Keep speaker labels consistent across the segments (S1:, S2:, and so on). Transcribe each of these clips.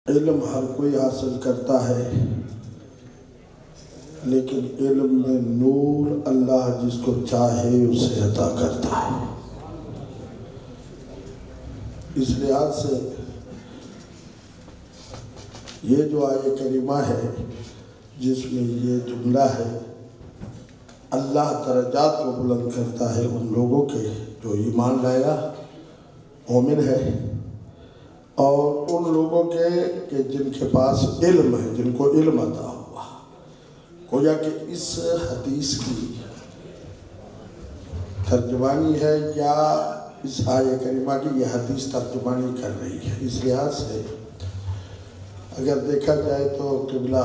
S1: علم ہر کوئی حاصل کرتا ہے، لیکن علم میں نور اللہ جس کو چاہے اسے عطا کرتا ہے۔ اس لحاظ سے یہ جو آیہ کریمہ ہے جس میں یہ جملہ ہے، اللہ درجات کو بلند کرتا ہے ان لوگوں کے جو ایمان لایا، مومن ہے، اور ان لوگوں کے کہ جن کے پاس علم ہے، جن کو علم عطا ہوا۔ گویا کہ اس حدیث کی ترجمانی ہے یا اس آیہ کریمہ کی یہ حدیث ترجمانی کر رہی ہے۔ اس لحاظ سے اگر دیکھا جائے تو قبلہ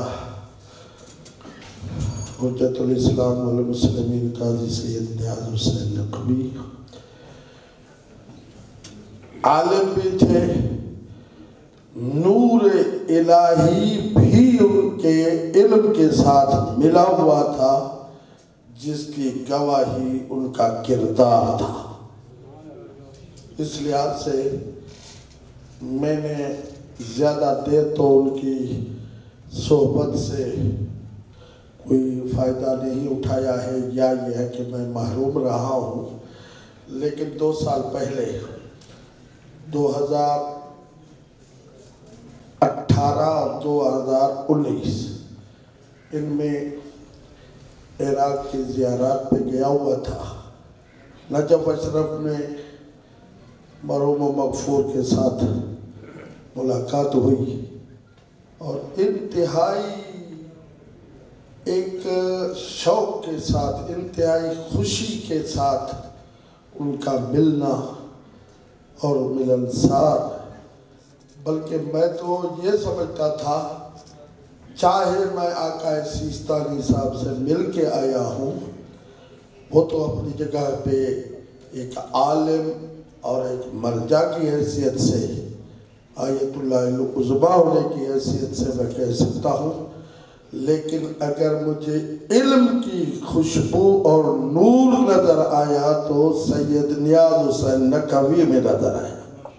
S1: حجت الاسلام والمسلمین قاضی سید نیاز حسین نقوی عالم بھی تھے، نور الہی بھی ان کے علم کے ساتھ ملا ہوا تھا، جس کی گواہی ان کا کردار تھا۔ اس لحاظ سے میں نے زیادہ دیر تو ان کی صحبت سے کوئی فائدہ نہیں اٹھایا ہے، یا یہ ہے کہ میں محروم رہا ہوں، لیکن 2 سال پہلے 2018 اور 2019 ان میں عراق کی زیارات پہ گیا ہوا تھا۔ نجف اشرف میں مرحوم و مغفور کے ساتھ ملاقات ہوئی، اور انتہائی ایک شوق کے ساتھ، انتہائی خوشی کے ساتھ ان کا ملنا اور ملنسار، بلکہ میں تو یہ سمجھتا تھا چاہے میں آقا سیستانی صاحب سے مل کے آیا ہوں، وہ تو اپنی جگہ پہ ایک عالم اور ایک مرجع کی حیثیت سے، آیت اللہ العظمیٰ ہونے کی حیثیت سے میں کہہ سکتا ہوں، لیکن اگر مجھے علم کی خوشبو اور نور نظر آیا تو سید نیاز حسین نقوی میں نظر آیا۔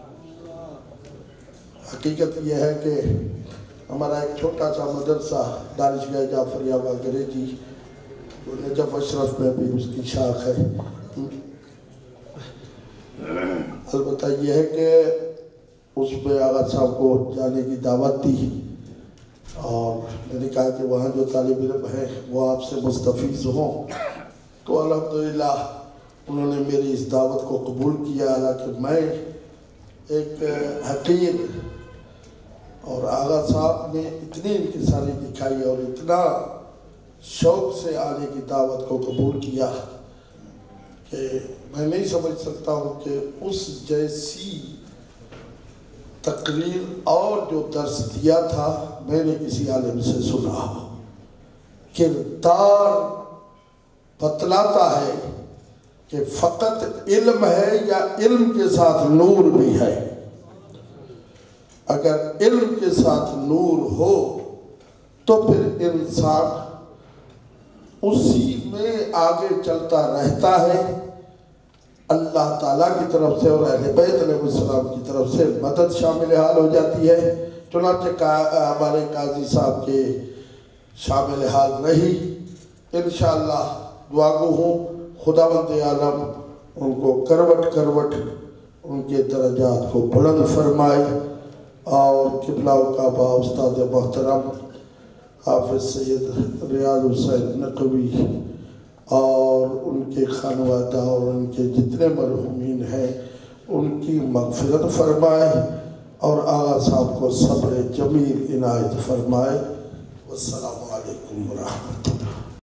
S1: حقیقت یہ ہے کہ ہمارا ایک چھوٹا سا مدرسہ دانشگاہ جعفریہ واگریجی جو نجف اشرف میں بھی اس کی شاخ ہے، البتہ یہ ہے کہ اس میں آغا صاحب کو جانے کی دعوت دی، اور میں نے کہا کہ وہاں جو طالب علم ہیں وہ آپ سے مستفیض ہوں، تو الحمدللہ انہوں نے میری اس دعوت کو قبول کیا، حالانکہ میں ایک حقیر، اور آغا صاحب نے اتنی انکساری دکھائی اور اتنا شوق سے آنے کی دعوت کو قبول کیا کہ میں نہیں سمجھ سکتا ہوں کہ اس جیسی تقریر اور جو درس دیا تھا میں نے کسی عالم سے سنا۔ کردار بتلاتا ہے کہ فقط علم ہے یا علم کے ساتھ نور بھی ہے۔ اگر علم کے ساتھ نور ہو تو پھر انسان اسی میں آگے چلتا رہتا ہے، اللہ تعالیٰ کی طرف سے اور اہل بیت علیہ السلام کی طرف سے مدد شامل حال ہو جاتی ہے۔ چنانچہ ہمارے قاضی صاحب کے شامل حال رہی، انشاءاللہ دعا گو ہوں خداوند عالم ان کو کروٹ کروٹ ان کے درجات کو بلند فرمائے، اور قبلہ و کعبہ استاد محترم حافظ سید ریاض حسین نقوی اور ان کے خانوادہ اور ان کے جتنے مرحومین ہیں ان کی مغفرت فرمائے، اور آغا صاحب کو صبر جمیل عنایت فرمائے۔ والسلام علیکم ورحمۃ اللہ۔